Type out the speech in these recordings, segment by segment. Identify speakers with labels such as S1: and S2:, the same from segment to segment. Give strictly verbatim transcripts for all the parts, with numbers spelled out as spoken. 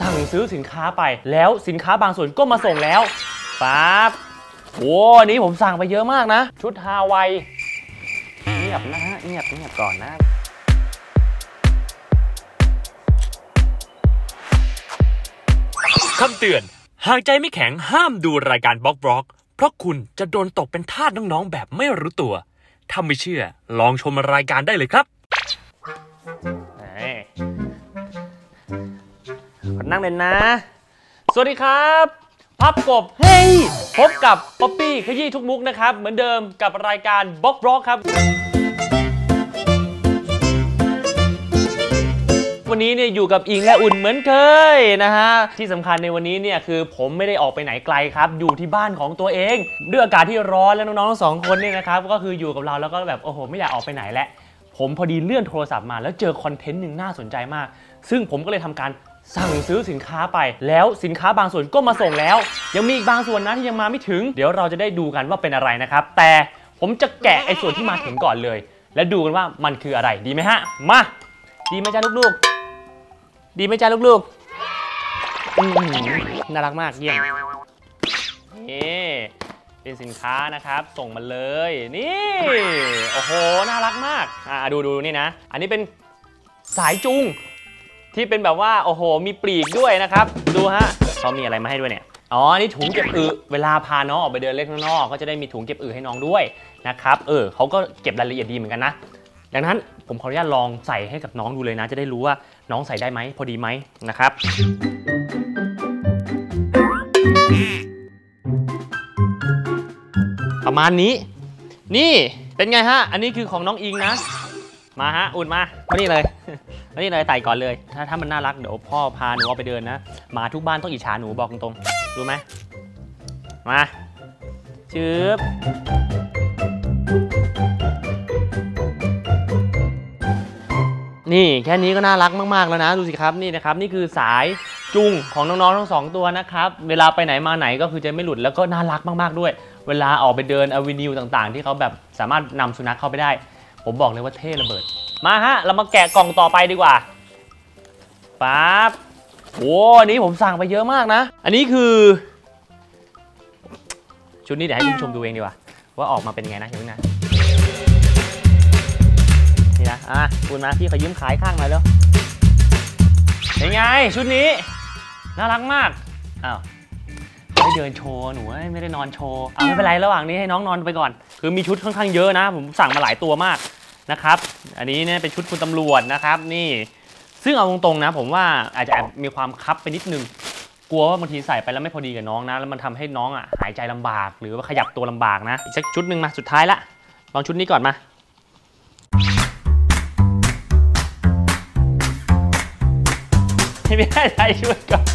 S1: สั่งซื้อสินค้าไปแล้วสินค้าบางส่วนก็มาส่งแล้วปั๊บโอ้นี้ผมสั่งไปเยอะมากนะชุดฮาวายเงียบนะฮะเงียบเงียบก่อนนะ
S2: คำเตือนหากใจไม่แข็งห้ามดูรายการบล็อกบล็อกเพราะคุณจะโดนตกเป็นทาสน้องๆแบบไม่รู้ตัวถ้าไม่เชื่อลองชมรายการได้เลยครับ
S1: นั่งเลยนะสวัสดีครับพับกบเฮ้ยพบกับป๊อปปี้ขยี้ทุกมุกนะครับเหมือนเดิมกับรายการบล็อกบล็อกครับวันนี้เนี่ยอยู่กับอิงและอุ่นเหมือนเคยนะฮะที่สำคัญในวันนี้เนี่ยคือผมไม่ได้ออกไปไหนไกลครับอยู่ที่บ้านของตัวเองด้วยอากาศที่ร้อนแล้วน้องๆทั้งสองคนเนี่ยนะครับก็คืออยู่กับเราแล้วก็แบบโอ้โหไม่อยากออกไปไหนแล้วผมพอดีเลื่อนโทรศัพท์มาแล้วเจอคอนเทนต์หนึ่งน่าสนใจมากซึ่งผมก็เลยทำการสั่งซื้อสินค้าไปแล้วสินค้าบางส่วนก็มาส่งแล้วยังมีอีกบางส่วนนะที่ยังมาไม่ถึงเดี๋ยวเราจะได้ดูกันว่าเป็นอะไรนะครับแต่ผมจะแกะไอ้ส่วนที่มาถึงก่อนเลยและดูกันว่ามันคืออะไรดีไหมฮะมาดีไหมจ้าลูกๆดีไหมจ้าลูกๆอืมน่ารักมากเยี่ยมนี่เป็นสินค้านะครับส่งมาเลยนี่โอ้โหน่ารักมากอ่าดูดูนี่นะอันนี้เป็นสายจูงที่เป็นแบบว่าโอ้โหมีปลีกด้วยนะครับดูฮะเขามีอะไรมาให้ด้วยเนี่ยอ๋อนี่ถุงเก็บอึเวลาพาน้องออกไปเดินเล่นข้างนอกก็จะได้มีถุงเก็บอึให้น้องด้วยนะครับเออเขาก็เก็บรายละเอียดดีเหมือนกันนะดังนั้นผมขออนุญาตลองใส่ให้กับน้องดูเลยนะจะได้รู้ว่าน้องใส่ได้ไหมพอดีไหมนะครับประมาณนี้นี่เป็นไงฮะอันนี้คือของน้องอิงนะมาฮะอุ่นมามานี่เลยมานี่เลยไต่ก่อนเลยถ้าถ้ามันน่ารักเดี๋ยวพ่อพาหนูออกไปเดินนะหมาทุกบ้านต้องอิจฉาหนูบอกตรงๆรู้ไหมมาชืบนี่แค่นี้ก็น่ารักมากๆแล้วนะดูสิครับนี่นะครับนี่คือสายจูงของน้องๆทั้งสองตัวนะครับเวลาไปไหนมาไหนก็คือจะไม่หลุดแล้วก็น่ารักมากๆด้วยเวลาออกไปเดินอเวนิวต่างๆที่เขาแบบสามารถนำสุนัขเข้าไปได้ผมบอกเลยว่าเท่ระเบิดมาฮะเรามาแกะกล่องต่อไปดีกว่าปั๊บโอ้อันนี้ผมสั่งไปเยอะมากนะอันนี้คือชุดนี้เดี๋ยวให้คุณผู้ชมดูเองดีกว่าว่าออกมาเป็นยังไงนะเดี๋ยวนะนี่นะอ่ะคุณมาพี่ขอยืมขายข้างหน่อยแล้วเป็นไงชุดนี้น่ารักมากอ้าวไม่เดินโชว์หนูไม่ได้นอนโชว์เอาไม่เป็นไรระหว่างนี้ให้น้องนอนไปก่อนคือมีชุดค่อนข้างเยอะนะผมสั่งมาหลายตัวมากนะครับอันนี้เนี่ยเป็นชุดคุณตำรวจนะครับนี่ซึ่งเอาตรงๆนะผมว่าอาจจะมีความคับไปนิดนึงกลัวว่าบางทีใส่ไปแล้วไม่พอดีกับน้องนะแล้วมันทำให้น้องอ่ะหายใจลำบากหรือว่าขยับตัวลำบากนะอีกสักชุดหนึ่งมาสุดท้ายละลองชุดนี้ก่อนมาไม่ได้ใส่ชุดก่อน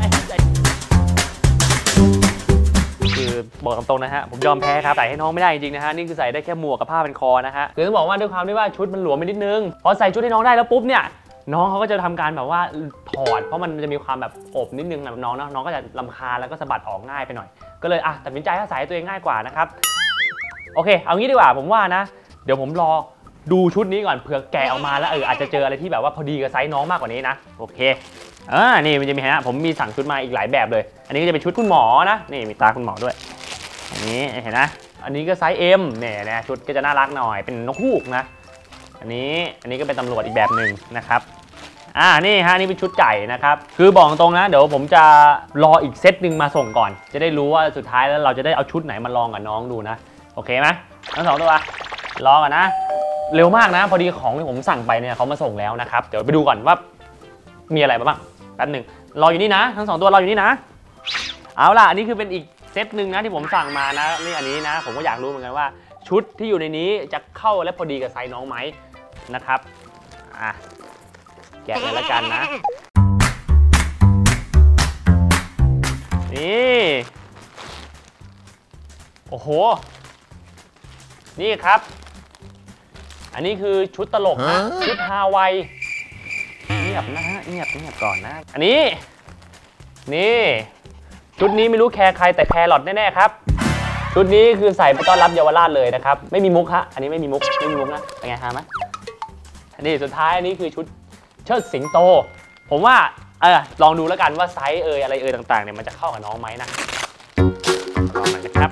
S1: คือบอกตรงๆนะฮะผมยอมแพ้ครับใส่ให้น้องไม่ได้จริงๆนะฮะนี่คือใส่ได้แค่หมวกกับผ้าเป็นคอนะฮะคือต้องบอกว่าด้วยความที่ว่าชุดมันหลวมไปนิดนึงพอใส่ชุดให้น้องได้แล้วปุ๊บเนี่ยน้องเขาก็จะทำการแบบว่าถอดเพราะมันจะมีความแบบอบนิดนึงนะน้องนะน้องก็จะรำคาญแล้วก็สะบัดออกง่ายไปหน่อยก็เลยอ่ะตัดสินใจให้ใส่ตัวเองง่ายกว่านะครับโอเคเอางี้ดีกว่าผมว่านะเดี๋ยวผมรอดูชุดนี้ก่อนเผื่อแกะออกมาแล้วเอออาจจะเจออะไรที่แบบว่าพอดีกับไซส์น้องมากกว่านี้นะโอเคอ่านี่มันจะมีฮะผมมีสั่งชุดมาอีกหลายแบบเลยอันนี้ก็จะเป็นชุดคุณหมอนะนี่มีตาคุณหมอด้วยอันนี้เห็นนะอันนี้ก็ไซส์ เอ็ม เนี่ยนะชุดก็จะน่ารักหน่อยเป็นนกฮูกนะอันนี้อันนี้ก็เป็นตำรวจอีกแบบหนึ่งนะครับอ่านี่ฮะนี่เป็นชุดไก่นะครับคือบอกตรงนะเดี๋ยวผมจะรออีกเซตหนึ่งมาส่งก่อนจะได้รู้ว่าสุดท้ายแล้วเราจะได้เอาชุดไหนมาลองกับน้องดูนะโอเคไหมทั้งสองตัวรอก่อนนะเร็วมากนะพอดีของที่ผมสั่งไปเนี่ยเขามาส่งแล้วนะครับเดี๋ยวไปดูก่อนว่ามีอะไรบ้างแป๊บหนึ่งรออยู่นี่นะทั้งสองตัวรออยู่นี่นะเอาล่ะอันนี้คือเป็นอีกเซตหนึ่งนะที่ผมสั่งมานะนี่อันนี้นะผมก็อยากรู้เหมือนกันว่าชุดที่อยู่ในนี้จะเข้าและพอดีกับไซส์น้องไหมนะครับอ่ะแกะเลยละกันนะนี่โอ้โหนี่ครับอันนี้คือชุดตลกนะชุดฮาวายเงียบนะฮะเงียบเงียบก่อนนะอันนี้นี่ชุดนี้ไม่รู้แคร์ใครแต่แคร์หลอดแน่ๆครับชุดนี้คือใส่ไปต้อนรับเยาวราชเลยนะครับไม่มีมุกฮะอันนี้ไม่มีมุกไม่มีมุกนะเป็นไงฮะมั้ยอันนี้สุดท้ายอันนี้คือชุดเชิดสิงโตผมว่าเออลองดูแล้วกันว่าไซส์เอยอะไรเอยต่างๆเนี่ยมันจะเข้ากับน้องไหมนะลองหน่อยนะครับ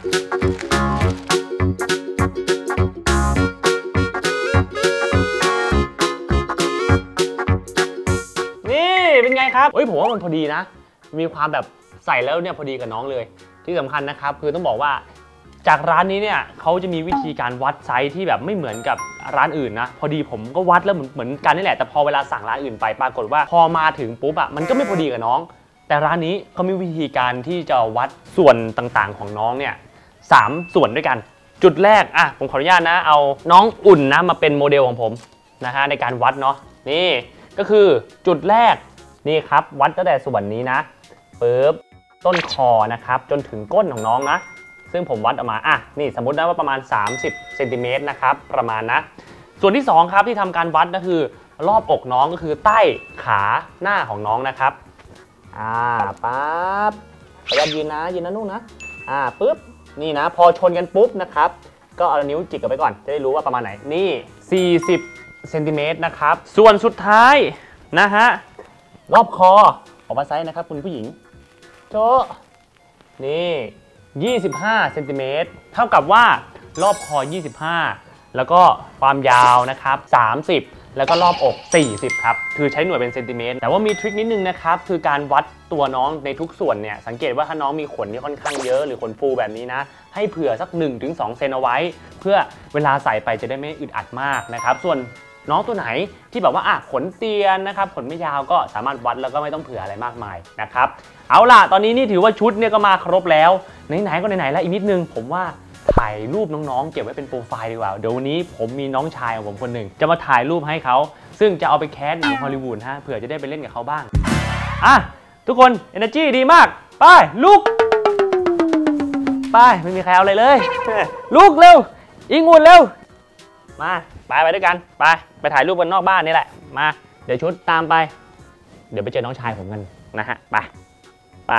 S1: นี่เป็นไงครับเฮ้ยผมว่ามันพอดีนะมีความแบบใส่แล้วเนี่ยพอดีกับน้องเลยที่สำคัญนะครับคือต้องบอกว่าจากร้านนี้เนี่ยเขาจะมีวิธีการวัดไซส์ที่แบบไม่เหมือนกับร้านอื่นนะพอดีผมก็วัดแล้วเหมือนเหมือนกันนี่แหละแต่พอเวลาสั่งร้านอื่นไปปรากฏว่าพอมาถึงปุ๊บอะมันก็ไม่พอดีกับน้องแต่ร้านนี้เขามีวิธีการที่จะวัดส่วนต่างๆของน้องเนี่ยสามส่วนด้วยกันจุดแรกอ่ะผมขออนุญาตนะเอาน้องอุ่นนะมาเป็นโมเดลของผมนะฮะในการวัดเนาะนี่ก็คือจุดแรกนี่ครับวัดตั้งแต่ส่วนนี้นะปึ๊บต้นคอนะครับจนถึงก้นของน้องนะซึ่งผมวัดออกมาอ่ะนี่สมมตินะว่าประมาณสามสิบเซนติเมตรนะครับประมาณนะส่วนที่สองครับที่ทำการวัดก็คือรอบอกน้องก็คือใต้ขาหน้าของน้องนะครับอ่าปั๊บขยับยืนนะยืนนะนุ่งนะอ่าปึ๊บนี่นะพอชนกันปุ๊บนะครับก็เอานิ้วจิกกันไปก่อนจะได้รู้ว่าประมาณไหนนี่สี่สิบเซนติเมตรนะครับส่วนสุดท้ายนะฮะรอบคอออกมาไซส์นะครับคุณผู้หญิงโจนี่ยี่สิบห้าเซนติเมตรเท่ากับว่ารอบคอยี่สิบห้าแล้วก็ความยาวนะครับสามสิบแล้วก็รอบอกสี่สิบครับคือใช้หน่วยเป็นเซนติเมตรแต่ว่ามีทริคนิดนึงนะครับคือการวัดตัวน้องในทุกส่วนเนี่ยสังเกตว่าถ้าน้องมีขนที่ค่อนข้างเยอะหรือขนฟูแบบนี้นะให้เผื่อสัก หนึ่งถึงสอง เซนเอาไว้เพื่อเวลาใส่ไปจะได้ไม่อึดอัดมากนะครับส่วนน้องตัวไหนที่แบบว่าอ่ะขนเตียนนะครับขนไม่ยาวก็สามารถวัดแล้วก็ไม่ต้องเผื่ออะไรมากมายนะครับเอาล่ะตอนนี้นี่ถือว่าชุดเนี่ยก็มาครบแล้วไหนๆก็ไหนๆแล้วอีกนิดนึงผมว่าถ่ายรูปน้องๆเก็บไว้เป็นโปรไฟล์ดีกว่าเดี๋ยววันนี้ผมมีน้องชายของผมคนหนึ่งจะมาถ่ายรูปให้เขาซึ่งจะเอาไปแคสหนังฮอลลีวูดฮะเผื่อจะได้ไปเล่นกับเขาบ้างอ่ะทุกคน energy ดีมากไปลุกไปไม่มีใครเอาอะไรเลยลุกเร็วอิงอุ่นเร็วมาไปไปด้วยกันไปไปถ่ายรูปกันนอกบ้านนี่แหละมาเดี๋ยวชุดตามไปเดี๋ยวไปเจอน้องชายผมกันนะฮะไปไป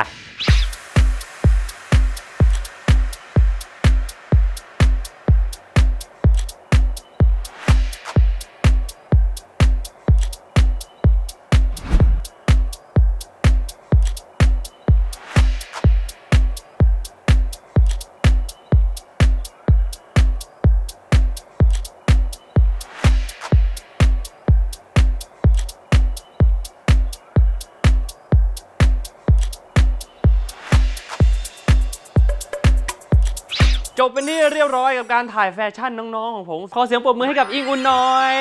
S1: จบเป็นที่เรียบร้อยกับการถ่ายแฟชั่นน้องๆของผมขอเสียงปรบมือให้กับอิงอุ่นหน่อย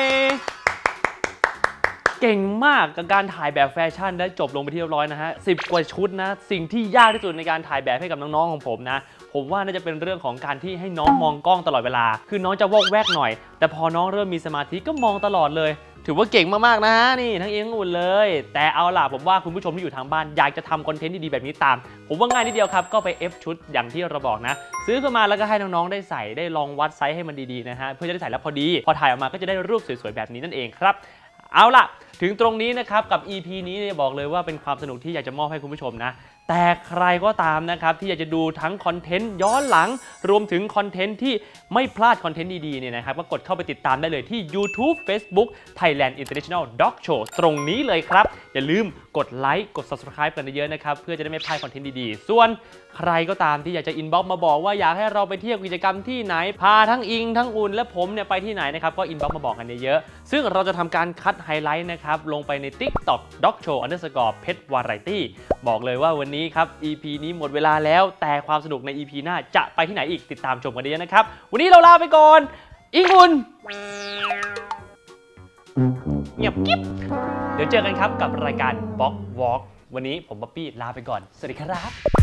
S1: เก่งมากกับการถ่ายแบบแฟชั่นได้จบลงไปที่เรียบร้อยนะฮะสิบกว่าชุดนะสิ่งที่ยากที่สุดในการถ่ายแบบให้กับน้องๆของผมนะผมว่าน่าจะเป็นเรื่องของการที่ให้น้องมองกล้องตลอดเวลาคือน้องจะวอกแวกหน่อยแต่พอน้องเริ่มมีสมาธิก็มองตลอดเลยถือว่าเก่งมากๆนะนี่ทั้งอิงอุ่นเลยแต่เอาล่ะผมว่าคุณผู้ชมที่อยู่ทางบ้านอยากจะทำคอนเทนต์ดีๆแบบนี้ตามผมว่าง่ายนิดเดียวครับก็ไป F ชุดอย่างที่เราบอกนะซื้อเข้ามาแล้วก็ให้น้องๆได้ใส่ได้ลองวัดไซส์ให้มันดีๆนะฮะเพื่อจะได้ใส่แล้วพอดีพอถ่ายออกมาก็จะได้รูปสวยๆแบบนี้นั่นเองครับเอาล่ะถึงตรงนี้นะครับกับ อี พี นี้เนี่ยบอกเลยว่าเป็นความสนุกที่อยากจะมอบให้คุณผู้ชมนะแต่ใครก็ตามนะครับที่อยากจะดูทั้งคอนเทนต์ย้อนหลังรวมถึงคอนเทนต์ที่ไม่พลาดคอนเทนต์ดีๆเนี่ยนะครับก็กดเข้าไปติดตามได้เลยที่ YouTube Facebook Thailand International Dog Show ตรงนี้เลยครับอย่าลืมกดไลค์กด Subscribe กันเยอะๆนะครับเพื่อจะได้ไม่พลาดคอนเทนต์ดีๆส่วนใครก็ตามที่อยากจะอินบ็อกซ์มาบอกว่าอยากให้เราไปเที่ยวกิจกรรมที่ไหนพาทั้งอิงทั้งอุ่นและผมเนี่ยไปที่ไหนนะครับก็อินบ็อกซ์มาบอกกันเยอะๆซึ่งเราจะทำการคัดไฮไลท์นะครับลงไปใน TikTok Dog Show Underscore Pet Variety บอกเลยว่าวันนี้ครับ อี พี นี้หมดเวลาแล้วแต่ความสนุกใน อี พี หน้าจะไปที่ไหนอีกติดตามชมกันเยอะนะครับวันนี้เราลาไปก่อนอิงอุ่นเงียบกิ๊บเดี๋ยวเจอกันครับกับรายการ Box Walk วันนี้ผมป๊อปปี้ลาไปก่อนสวัสดีครับ